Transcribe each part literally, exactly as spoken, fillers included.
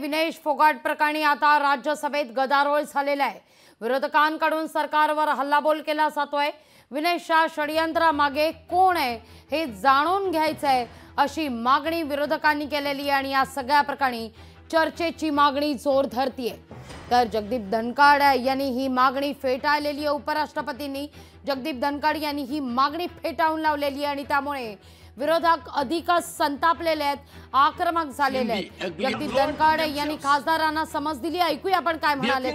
विनेश फोगाट प्रकरणी आता राज्यसभेत गदारोळ झालेला आहे। विरोधकांकडून सरकारवर हल्लाबोल केला जातोय। विनेशच्या षडयंत्रामागे कोण आहे हे जाणून घ्यायचं आहे अशी मागणी विरोधकांनी केलेली आहे आणि या सगळ्या प्रकरणी चर्चेची मागणी जोर धरतीये। तर जगदीप धनखड यांनी ही मागणी फेटाळलेली आहे। उपराष्ट्रपतींनी जगदीप धनखड यांनी ही मागणी फेटाळून लावलेली आहे आणि त्यामुळे विरोधक अधिकच संतापलेले आहेत, आक्रमक झालेले आहेत। जगदीप धनखड यांनी खासदारांना समज दिली। ऐकूया आपण काय म्हणाले।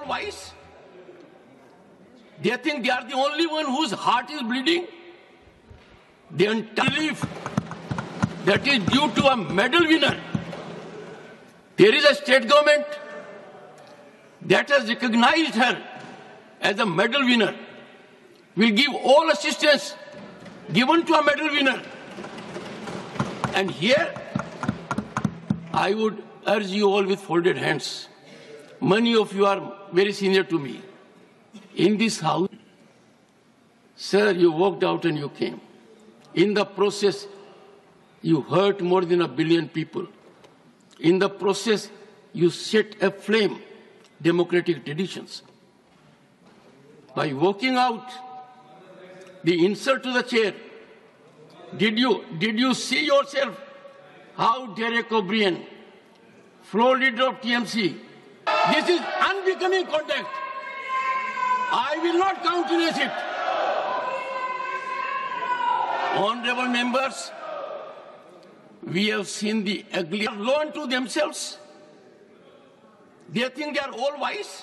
They think they are the only one whose heart is bleeding. They believe that is due to a medal winner. There is a state government that has recognized her as a medal winner. Will give all assistance given to a medal winner. And here, I would urge you all with folded hands. Many of you are very senior to me. In this house, sir, you walked out and you came. In the process, you hurt more than a billion people. In the process, you set aflame democratic traditions. By walking out, the insult to the chair, did you, did you see yourself how Derek O'Brien, floor leader of T M C, this is unbecoming conduct. I will not countenance it. Honorable members, we have seen the ugly alone to themselves. They think they are all wise.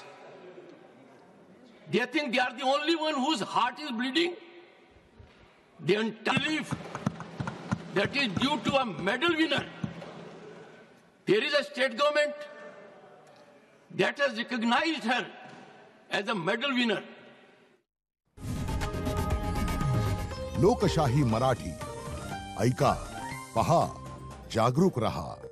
They think they are the only one whose heart is bleeding. They believe that is due to a medal winner. There is a state government that has recognized her as a medal winner. लोकशाही मराठी ऐका, पहा, जागरूक रहा।